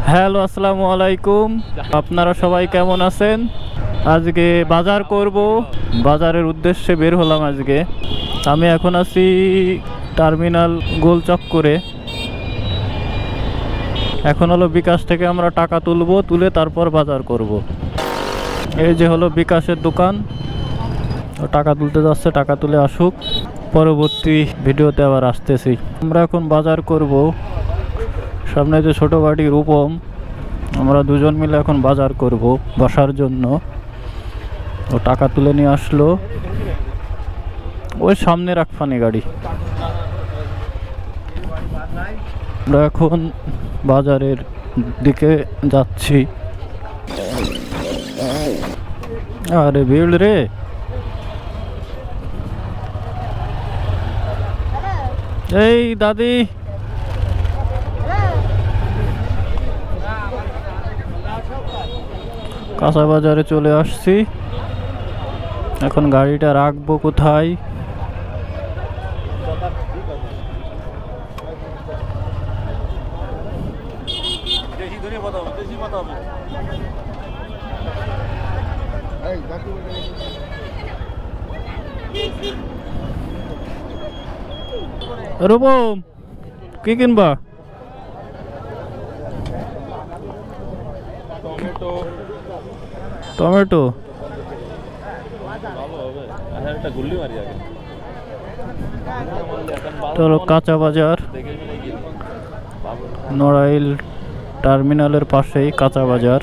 Hello, আসসালামু আলাইকুম। আপনারা সবাই কেমন আছেন? আজকে বাজার করব, বাজারের উদ্দেশ্যে বের হলাম। আজকে আমি এখন আছি টার্মিনাল গোল চক্করে। এখন হলো বিকাশ থেকে আমরা টাকা তুলবো, তুলে তারপর বাজার করব। এই যে হলো বিকাশের দোকান, টাকা তুলতে যাচ্ছে, টাকা তুলে আসুক, পরবর্তী ভিডিওতে আবার আসতেছি। আমরা এখন বাজার করব। সামনে যে ছোট গাড়ি রূপম, আমরা দুজন মিলে এখন বাজার করব বসার জন্য। ও টাকা তুলে নিয়ে আসলো, ওই সামনে রাখফানি গাড়ি। আমরা এখন বাজারের দিকে যাচ্ছি। আরে ভিড় রে, এই দাদি, কাঁচা বাজারে চলে আসছি। এখন গাড়িটা রাখবো কোথায়? রূপম, কি কিনবা? টমেটো। চলো, কাঁচা বাজার, নড়াইল টার্মিনালের পাশেই কাঁচা বাজার।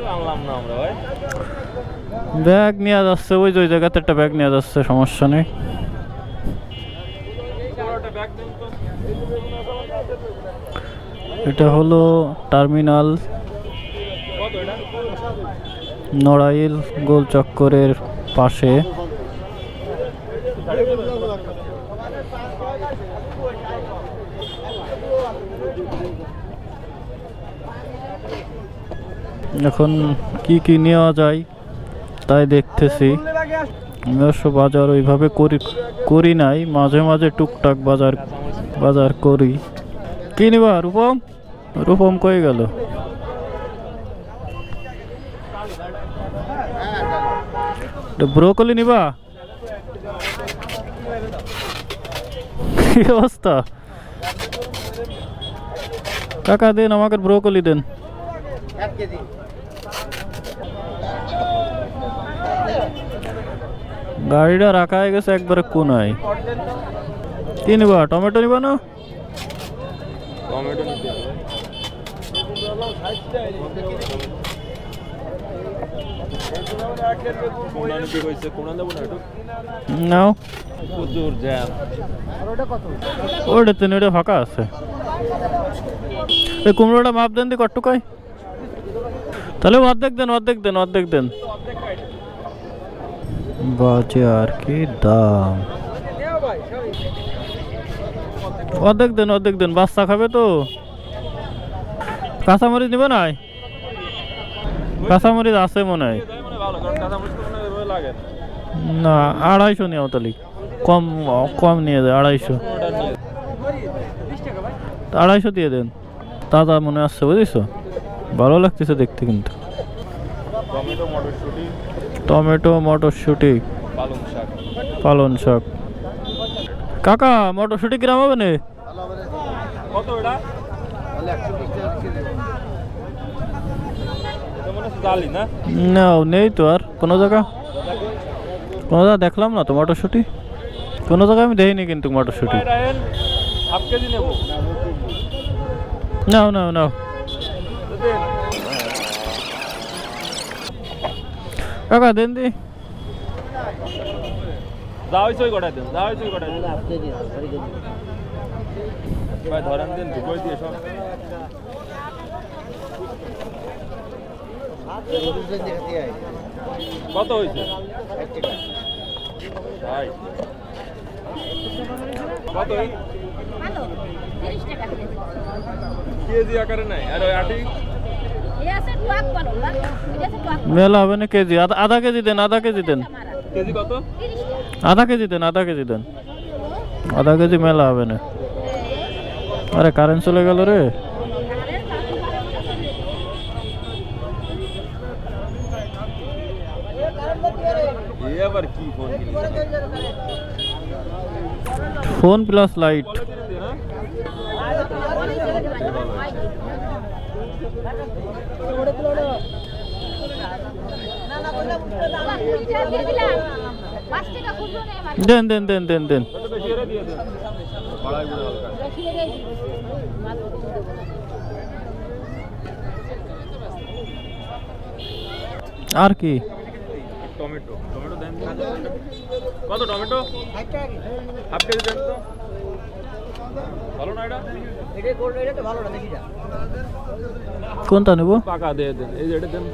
ব্যাগ নিয়ে যাচ্ছে, ওই যে ওই জায়গাতে একটা ব্যাগ নিয়ে যাচ্ছে, সমস্যা নেই। এটা হলো টার্মিনাল নড়াইল গোল চক্করের পাশে। এখন কি কি নেওয়া যায় তাই দেখতেছি। আমি অবশ্য বাজার ওইভাবে করি নাই, মাঝে মাঝে টুকটাক বাজার করি। কি নিবা রূপম? রূপম কই গেল? ব্রোকলি নিবা? কি অবস্থা? টাকা দেন, আমাকে ব্রোকলি দেন। গাড়িটা রাখা হয়ে গেছে একবারে কোনায়। কি নিবা? টমেটো নিবা না? নাও, ওটা ফাঁকা আছে। এই কুমড়োটা মাপ দেন দি কট্টুকায়, তাহলে অর্ধেক দেন। বাজার কি দাম! অর্ধেক দেন, বাচ্চা খাবে তো। কাঁচামরিচ নিবে না? কাঁচামরিচ আছে মনে হয়। না, 250 নিও তাহলে। কম নিয়ে দেয়, 250 দিয়ে দেন। তাজা মনে আসছে, বুঝেছো? ভালো লাগতেছে দেখতে। কিন্তু টমেটো, মটরশুটি, পালং শাক। কাকা, মটরশুটি গ্রাম হবে না? না, নেই তো আর কোনো জায়গা দেখলাম না তো মটরশুটি। কোনো জায়গায় আমি দেখিনি কিন্তু মটরশুটি। নাও। কাকা দেন দি। কত হয়েছে? কেজি আকারে নাই। আর ওই আটি মেলা হবে না। কেজি আধা কেজি দেন। কেজি কত? আধা কেজি দেন। আধা কেজি মেলা হবে না। আরে কারেন্ট চলে গেল রে। আবার কি ফোন কিনেছে phone plus lite. Then then then then then. আর কি টমেটো টমেটো দেন কত টমেটো হাফ কেজি দেন তো ভালো না এটা ভালো না দেখি যা কোনটা নেব পাকা দিয়ে দেন এই যে এটা দেন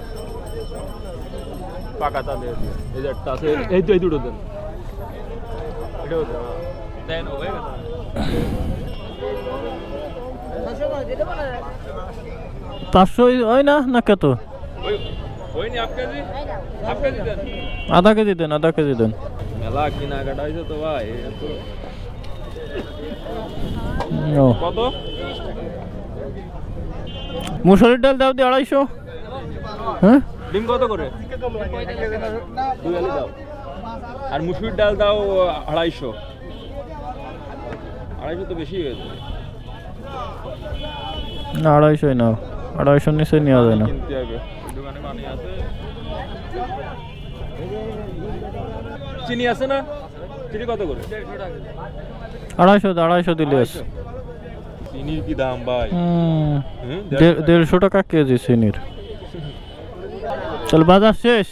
পাকাটা দিয়ে দেন এই যে একটা আছে এই দুটো দেন এটাও দেন ও হয়ে গেছে 500 হয় না না কত ওই নি হাফ কেজি দেন আধা কেজি দেন আধা কেজি দেন মেলা কিনা কাটা হয়েছে তো ভাই ও কত মুসুরির ডাল দাও দি 250। হ্যাঁ ডিম কত করে 2 আলি দাও আর মুসুরির ডাল দাও 250 250 তো বেশি হয়ে যাবে না 250 নাও 250 নিচে নেওয়া যায় না কিনতে হবে দোকানে পানি আছে চিনি আছে না চিনি কত করে 250 দিলে আছে চিনির কি দাম ভাই 150 টাকা কেজি চিনির চল বাজার শেষ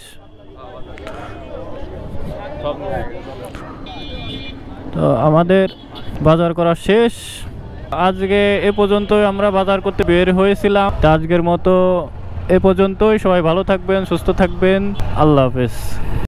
তো আমাদের বাজার করা শেষ আজকে এ পর্যন্তই আমরা বাজার করতে বের হয়েছিলাম আজকের মতো এ পর্যন্তই সবাই ভালো থাকবেন সুস্থ থাকবেন আল্লাহ হাফেজ